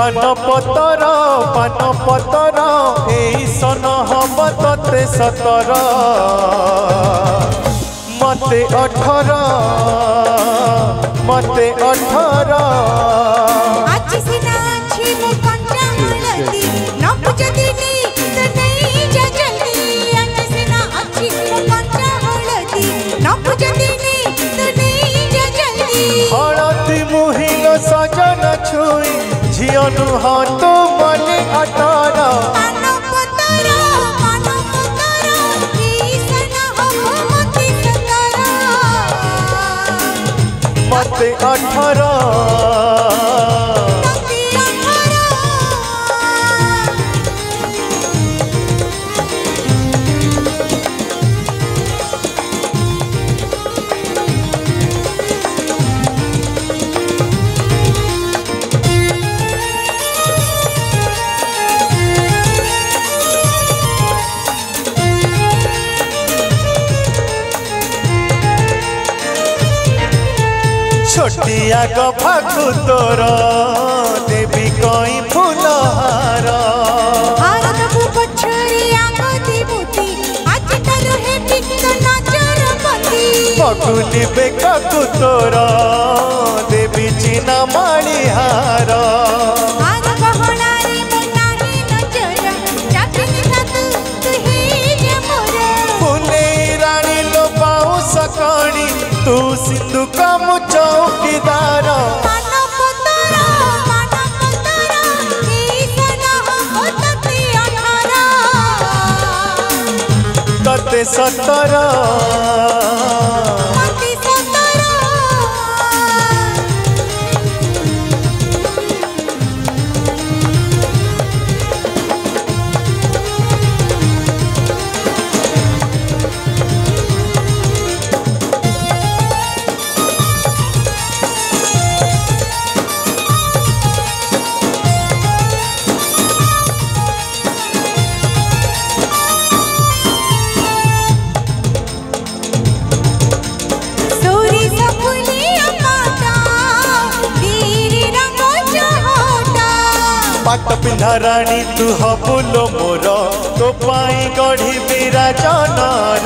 पान पतर एई सन हम तते 17 मते 18 आज सिना छी मो कंटा हळदी न बुझदिनी तो नहीं जा जल्दी आज सिना अच्छी मो कंटा हळदी न बुझदिनी तो नहीं जा जल्दी हळदी मुहिल सजन छुई झियो नुह तो मले 18 मते 18 छोटिया गफाकु तोर देवी कई फूलहार आरदबु पछरिया गति बुति आज तलु हे बिक नजर बंदी पकुनी बेककु तोर देवी चिना माळीहार आर गहणारी मुनाही नजर चाकिनी तू हे जे मोर फुले रानी लो पाऊ सकणी तू सिंधु का चौकीदार तते 17 पाट पिंधा रानी तू हबुलो मोर तो पाई गढ़ी विराजनर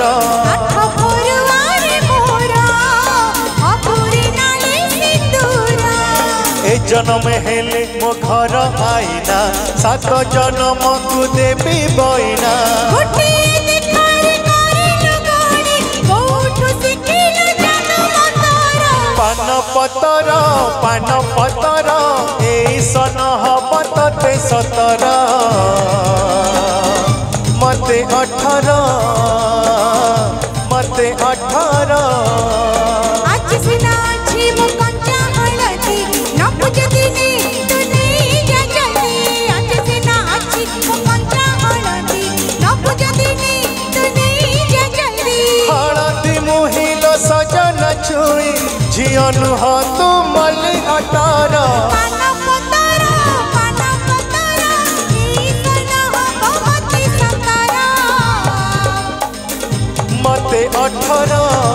ए जन्म हेले मो घर आईना 7 जन्म को देवी बइना पान पतर एई सन हम तते 17 मते 18 आज सिना छी मो कंचा हळदी न बुझदिनी तू नहीं जा जल्दी आज सिना अच्छी मो कंचा हळदी न बुझदिनी तू नहीं जा जल्दी हळदी मुहिल सजन छुई झियो नुह तू मले 18 मते 18